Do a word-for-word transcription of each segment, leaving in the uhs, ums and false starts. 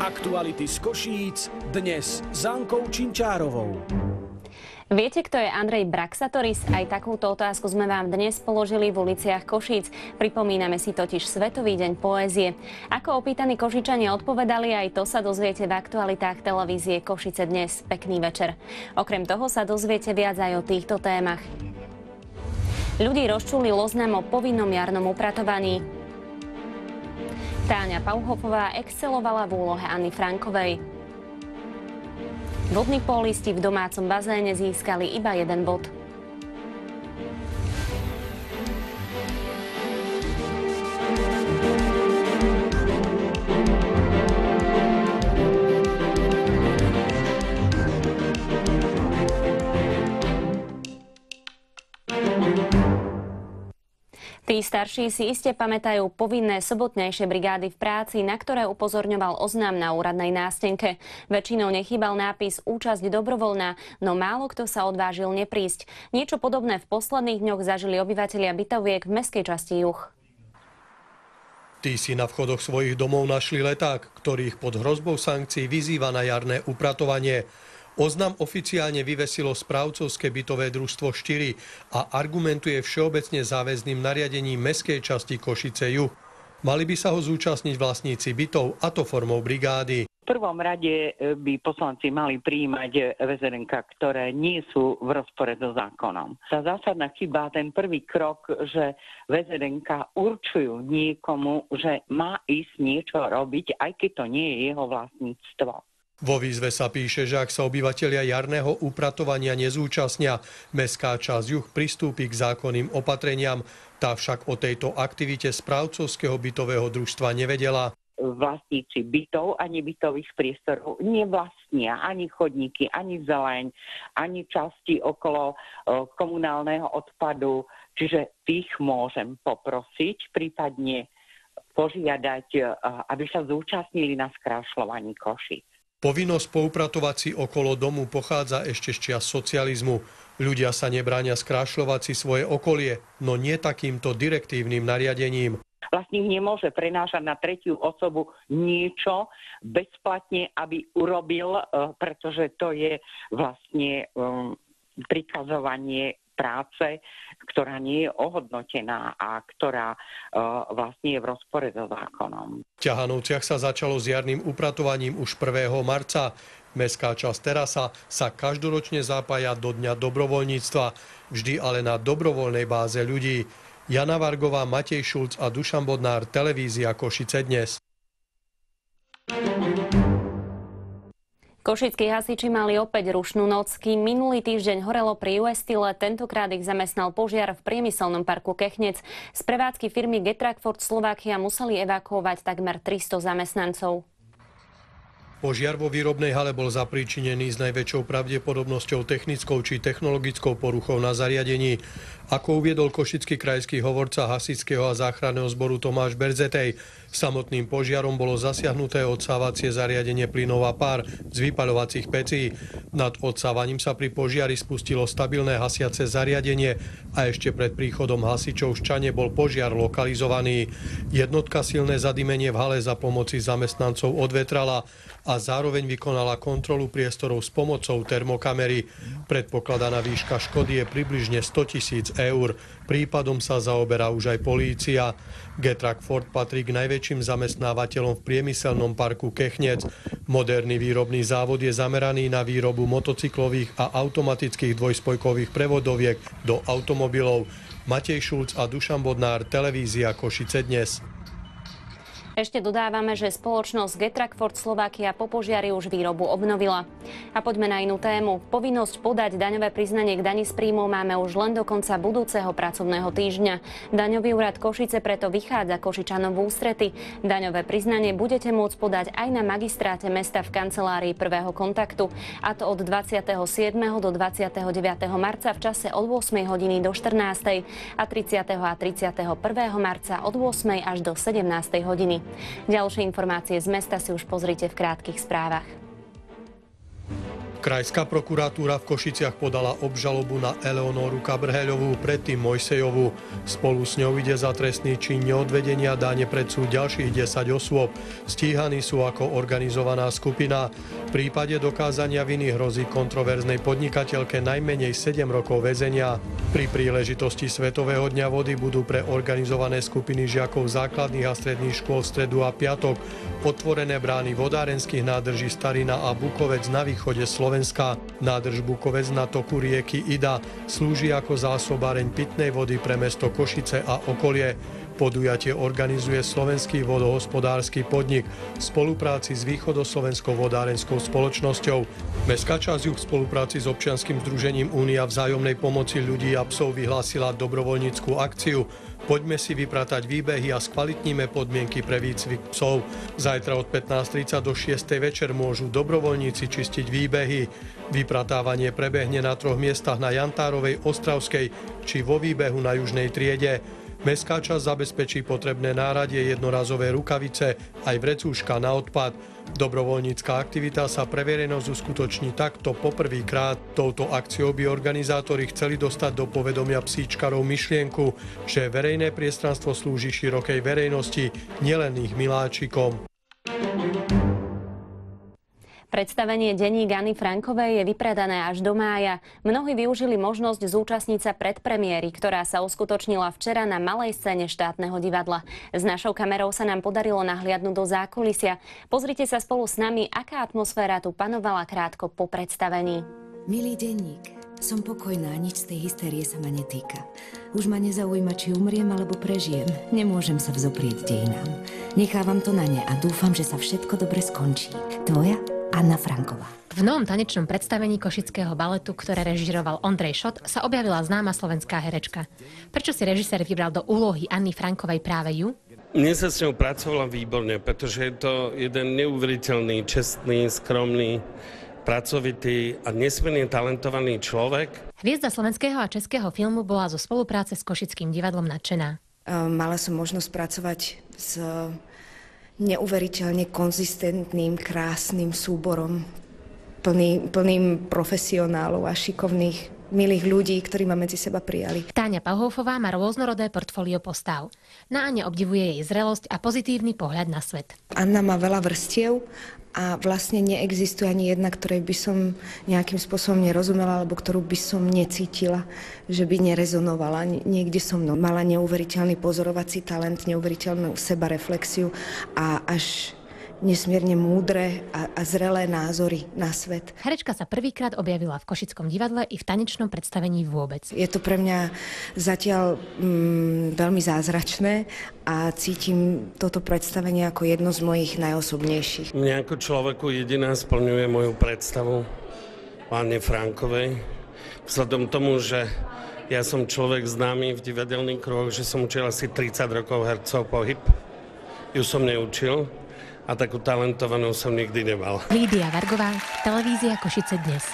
Aktuality z Košíc dnes s Ankou Činčárovou. Viete, kto je Andrej Braxatoris? Aj takúto otázku sme vám dnes položili v uliciach Košíc. Pripomíname si totiž Svetový deň poézie. Ako opýtaní Košičania odpovedali, aj to sa dozviete v aktualitách televízie Košice dnes. Pekný večer. Okrem toho sa dozviete viac aj o týchto témach. Ľudí rozčúli oznam o povinnom jarnom upratovaní. Táňa Pauhofová excelovala v úlohe Anny Frankovej. Vodní pólisti v domácom bazéne získali iba jeden bod. Tí starší si iste pamätajú povinné sobotnejšie brigády v práci, na ktoré upozorňoval oznam na úradnej nástenke. Väčšinou nechýbal nápis účasť dobrovoľná, no málo kto sa odvážil neprísť. Niečo podobné v posledných dňoch zažili obyvatelia bytoviek v mestskej časti Juh. Tí si na vchodoch svojich domov našli leták, ktorých pod hrozbou sankcií vyzýva na jarné upratovanie. Oznam oficiálne vyvesilo správcovské bytové družstvo štyri a argumentuje všeobecne záväzným nariadením mestskej časti Košice Juh. Mali by sa ho zúčastniť vlastníci bytov, a to formou brigády. V prvom rade by poslanci mali prijímať vé zet enká, ktoré nie sú v rozpore so zákonom. Tá zásadná chyba, ten prvý krok, že vé zet enká určujú niekomu, že má ísť niečo robiť, aj keď to nie je jeho vlastníctvo. Vo výzve sa píše, že ak sa obyvatelia jarného upratovania nezúčastnia, mestská časť Juh pristúpi k zákonným opatreniam. Tá však o tejto aktivite správcovského bytového družstva nevedela. Vlastníci bytov a nebytových priestorov nevlastnia ani chodníky, ani zeleň, ani časti okolo komunálneho odpadu. Čiže tých môžem poprosiť, prípadne požiadať, aby sa zúčastnili na skrášľovaní Košíc. Povinnosť poupratovať si okolo domu pochádza ešte z čias socializmu. Ľudia sa nebránia skrášľovať si svoje okolie, no nie takýmto direktívnym nariadením. Vlastník nemôže prenášať na tretiu osobu niečo bezplatne, aby urobil, pretože to je vlastne prikazovanie práce, ktorá nie je ohodnotená a ktorá uh, vlastne je v rozpore so zákonom. V Ťahanovciach sa začalo s jarným upratovaním už prvého marca. Mestská časť Terasa sa každoročne zapája do Dňa dobrovoľníctva, vždy ale na dobrovoľnej báze ľudí. Jana Vargová, Matej Šulc a Dušan Bodnár, televízia Košice dnes. Košickí hasiči mali opäť rušnú noc, kým minulý týždeň horelo pri ú es Steel, tentokrát ich zamestnal požiar v priemyselnom parku Kechnec. Z prevádzky firmy Getrack Ford Slovakia museli evakuovať takmer tristo zamestnancov. Požiar vo výrobnej hale bol zapríčinený s najväčšou pravdepodobnosťou technickou či technologickou poruchou na zariadení. Ako uviedol košický krajský hovorca hasičského a záchranného zboru Tomáš Berzetej, samotným požiarom bolo zasiahnuté odsávacie zariadenie plynov a pár z vypaľovacích pecí. Nad odsávaním sa pri požiari spustilo stabilné hasiace zariadenie a ešte pred príchodom hasičov v Ščane bol požiar lokalizovaný. Jednotka silné zadymenie v hale za pomoci zamestnancov odvetrala a zároveň vykonala kontrolu priestorov s pomocou termokamery. Predpokladaná výška škody je približne sto tisíc eur. Prípadom sa zaoberá už aj polícia. Getrack Ford patrí k najväčším zamestnávateľom v priemyselnom parku Kechnec. Moderný výrobný závod je zameraný na výrobu motocyklových a automatických dvojspojkových prevodoviek do automobilov. Matej Šulc a Dušan Bodnár, televízia Košice dnes. Ešte dodávame, že spoločnosť Getrack Ford Slovakia po požiari už výrobu obnovila. A poďme na inú tému. Povinnosť podať daňové priznanie k dani z príjmov máme už len do konca budúceho pracovného týždňa. Daňový úrad Košice preto vychádza Košičanom v ústrety. Daňové priznanie budete môcť podať aj na magistráte mesta v kancelárii prvého kontaktu. A to od dvadsiateho siedmeho do dvadsiateho deviateho marca v čase od ôsmej hodiny do štrnástej a tridsiateho a tridsiateho prvého marca od ôsmej až do sedemnástej hodiny. Ďalšie informácie z mesta si už pozrite v krátkych správach. Krajská prokuratúra v Košiciach podala obžalobu na Eleonoru Kabrheľovú, predtým Mojsejovú. Spolu s ňou ide za trestný čin neodvedenia dáne pred súd ďalších desať osôb. Stíhaní sú ako organizovaná skupina. V prípade dokázania viny hrozí kontroverznej podnikateľke najmenej sedem rokov väzenia. Pri príležitosti Svetového dňa vody budú pre organizované skupiny žiakov základných a stredných škôl v stredu a piatok otvorené brány vodárenských nádrží Starina a Bukovec na východe Slovenska. Nádrž Bukovec na toku rieky Ida slúži ako zásobáreň pitnej vody pre mesto Košice a okolie. Podujatie organizuje Slovenský vodohospodársky podnik v spolupráci s Východoslovenskou vodárenskou spoločnosťou. Mestská časť Juh v spolupráci s občianskym združením Únia vzájomnej pomoci ľudí a psov vyhlásila dobrovoľnícku akciu. Poďme si vypratať výbehy a skvalitníme podmienky pre výcvik psov. Zajtra od pätnásť tridsať do šiestej večer môžu dobrovoľníci čistiť výbehy. Vypratávanie prebehne na troch miestach na Jantárovej, Ostravskej či vo výbehu na Južnej triede. Mestská časť zabezpečí potrebné náradie, jednorazové rukavice aj vrecúška na odpad. Dobrovoľnícka aktivita sa pre verejnosť uskutoční takto poprvýkrát. Touto akciou by organizátori chceli dostať do povedomia psíčkarov myšlienku, že verejné priestranstvo slúži širokej verejnosti, nielen ich miláčikom. Predstavenie Denník Anny Frankovej je vypredané až do mája. Mnohí využili možnosť zúčastniť sa predpremiéry, ktorá sa uskutočnila včera na malej scéne Štátneho divadla. S našou kamerou sa nám podarilo nahliadnúť do zákulisia. Pozrite sa spolu s nami, aká atmosféra tu panovala krátko po predstavení. Milý denník, som pokojná, nič z tej hystérie sa ma netýka. Už ma nezaujíma, či umriem alebo prežijem. Nemôžem sa vzoprieť dejinám. Nechávam to na ne a dúfam, že sa všetko dobre skončí. Tvoja Anna Franková. V novom tanečnom predstavení košického baletu, ktoré režiroval Ondrej Šot, sa objavila známa slovenská herečka. Prečo si režisér vybral do úlohy Anny Frankovej práve ju? Mne sa s ňou pracovala výborne, pretože je to jeden neuveriteľný, čestný, skromný, pracovitý a nesmierne talentovaný človek. Hviezda slovenského a českého filmu bola zo spolupráce s Košickým divadlom nadšená. Mala som možnosť pracovať s neuveriteľne konzistentným, krásnym súborom, plný, plným profesionálov a šikovných, milých ľudí, ktorí ma medzi seba prijali. Táňa Pauhofová má rôznorodé portfólio postav. Na Ane obdivuje jej zrelosť a pozitívny pohľad na svet. Anna má veľa vrstiev a vlastne neexistuje ani jedna, ktorej by som nejakým spôsobom nerozumela, alebo ktorú by som necítila, že by nerezonovala niekde so mnou. Mala neuveriteľný pozorovací talent, neuveriteľnú sebareflexiu a až nesmierne múdre a, a zrelé názory na svet. Herečka sa prvýkrát objavila v Košickom divadle i v tanečnom predstavení vôbec. Je to pre mňa zatiaľ mm, veľmi zázračné a cítim toto predstavenie ako jedno z mojich najosobnejších. Mňa ako človeku jediná splňuje moju predstavu o Anne Frankovej. Vzhľadom tomu, že ja som človek známy v divadelných kruhoch, že som učil asi tridsať rokov hercov pohyb. Ju som neučil. A takú talentovanú som nikdy nemal. Lídia Vargová, televízia Košice dnes.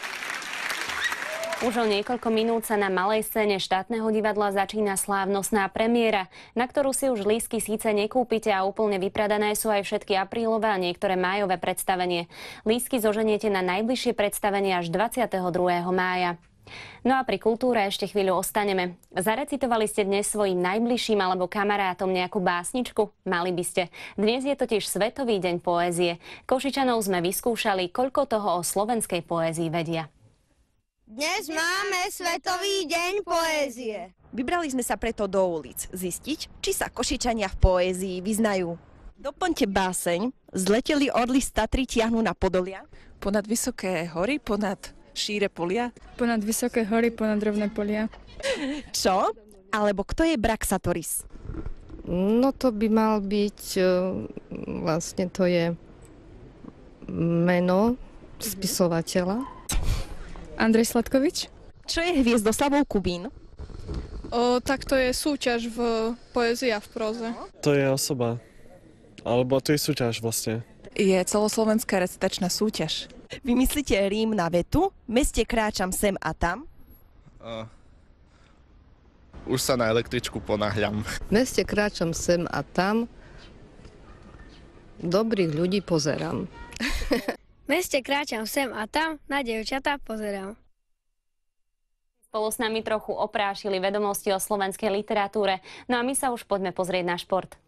Už o niekoľko minút sa na malej scéne Štátneho divadla začína slávnostná premiéra, na ktorú si už lístky síce nekúpite a úplne vypredané sú aj všetky aprílové a niektoré májové predstavenie. Lístky zoženiete na najbližšie predstavenie až dvadsiateho druhého mája. No a pri kultúre ešte chvíľu ostaneme. Zarecitovali ste dnes svojim najbližším alebo kamarátom nejakú básničku? Mali by ste. Dnes je totiž Svetový deň poézie. Košičanov sme vyskúšali, koľko toho o slovenskej poézii vedia. Dnes máme Svetový deň poézie. Vybrali sme sa preto do ulic zistiť, či sa Košičania v poézii vyznajú. Doplňte báseň. Zleteli orly z Tatry tiahnu na Podolia. Ponad vysoké hory, ponad šíre polia. Ponad vysoké hory, ponad rovné polia. Čo? Alebo kto je Braxatoris? No to by mal byť, vlastne to je meno spisovateľa. Andrej Sladkovič. Čo je Hviezdoslavov Kubín? O, tak to je súťaž v poézii a v próze. To je osoba. Alebo to je súťaž vlastne. Je celoslovenská recitačná súťaž. Vymyslíte rím na vetu, meste kráčam sem a tam. Uh, už sa na električku ponáhľam. V meste kráčam sem a tam, dobrých ľudí pozerám. meste kráčam sem a tam, na dievčatá pozerám. Spolu s nami trochu oprášili vedomosti o slovenskej literatúre. No a my sa už poďme pozrieť na šport.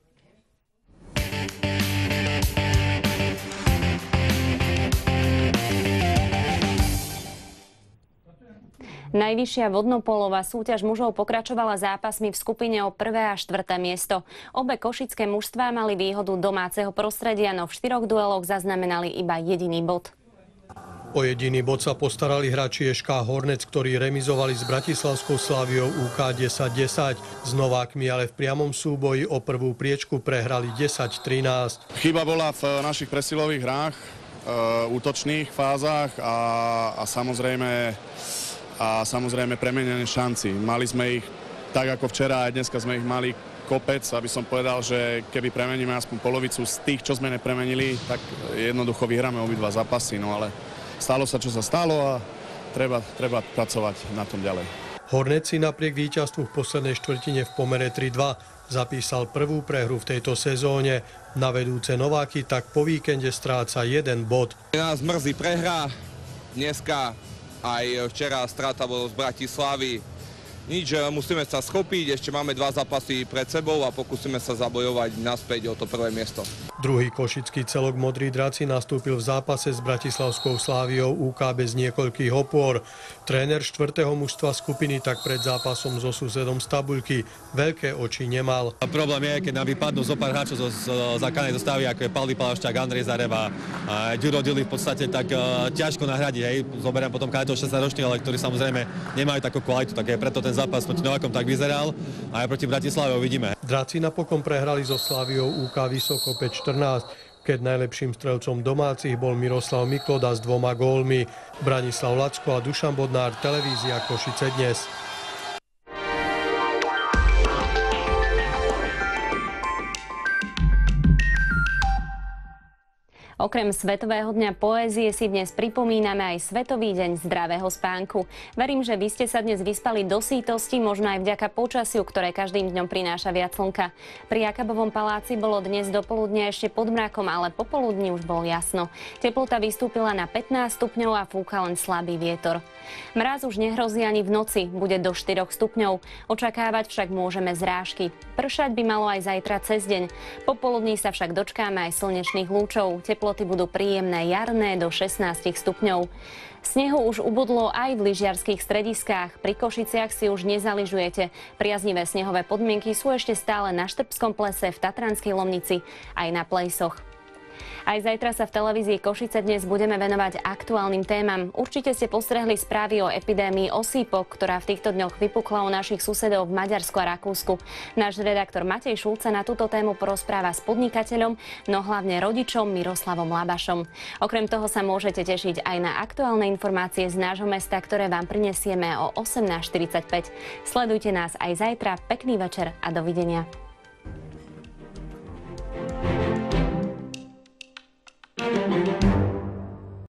Najvyššia vodnopolová súťaž mužov pokračovala zápasmi v skupine o prvé a štvrté miesto. Obe košické mužstvá mali výhodu domáceho prostredia, no v štyroch dueloch zaznamenali iba jediný bod. O jediný bod sa postarali hráči eš ká Hornec, ktorí remizovali s bratislavskou Slaviou ú ká desať desať. S Novákmi ale v priamom súboji o prvú priečku prehrali desať trinásť. Chyba bola v našich presilových hrách, e, útočných fázach a, a samozrejme a samozrejme premenené šanci. Mali sme ich tak ako včera, aj dneska sme ich mali kopec, aby som povedal, že keby premeníme aspoň polovicu z tých, čo sme nepremenili, tak jednoducho vyhráme obidva zápasy, no ale stalo sa, čo sa stalo a treba, treba pracovať na tom ďalej. Hornec si napriek víťazstvu v poslednej štvrtine v pomere tri dva zapísal prvú prehru v tejto sezóne. Na vedúce Nováky tak po víkende stráca jeden bod. Nás mrzí prehra dneska. Aj včera strata bolo z Bratislavy. Nič, musíme sa schopiť, ešte máme dva zápasy pred sebou a pokúsime sa zabojovať naspäť o to prvé miesto. Druhý košický celok Modrí draci nastúpil v zápase s bratislavskou Sláviou ú ká bez niekoľkých opôr. Tréner štvrtého mužstva skupiny tak pred zápasom so susedom z tabuľky veľké oči nemal. A problém je, keď nám vypadnú zo pár hráčov zo základnej zostavy, ako je Paldy Palavšťák, Andrej Zareba a Ďuro Dili, v podstate tak uh, ťažko nahradiť. Hej. Zoberiem potom kadeto šestnásťročných, ale ktorí samozrejme nemajú takú kvalitu, tak je preto ten zápas proti Novákom tak vyzeral a aj proti Bratislave uvidíme. Draci napokon prehrali so Sláviou ú ká Vysoko päť štrnásť, keď najlepším strelcom domácich bol Miroslav Mikloda s dvoma gólmi. Branislav Lacko a Dušan Bodnár, televízia Košice dnes. Okrem Svetového dňa poézie si dnes pripomíname aj Svetový deň zdravého spánku. Verím, že vy ste sa dnes vyspali do sítosti, možno aj vďaka počasiu, ktoré každým dňom prináša viac slnka. Pri Jakabovom paláci bolo dnes dopoludne ešte pod mrakom, ale popoludní už bolo jasno. Teplota vystúpila na pätnásť stupňov a fúka len slabý vietor. Mráz už nehrozí ani v noci, bude do štyroch stupňov. Očakávať však môžeme zrážky. Pršať by malo aj zajtra cez deň. Popoludní sa však dočkáme aj slnečných lúčov. Teploty budú príjemné jarné do šestnásť stupňov. Snehu už ubudlo aj v lyžiarskych strediskách. Pri Košiciach si už nezaližujete. Priaznivé snehové podmienky sú ešte stále na Štrbskom plese, v Tatranskej Lomnici aj na Plejsoch. Aj zajtra sa v televízii Košice dnes budeme venovať aktuálnym témam. Určite ste postrehli správy o epidémii osýpok, ktorá v týchto dňoch vypukla u našich susedov v Maďarsku a Rakúsku. Náš redaktor Matej Šulce na túto tému porozpráva s podnikateľom, no hlavne rodičom Miroslavom Labašom. Okrem toho sa môžete tešiť aj na aktuálne informácie z nášho mesta, ktoré vám prinesieme o osemnásť štyridsaťpäť. Sledujte nás aj zajtra. Pekný večer a dovidenia.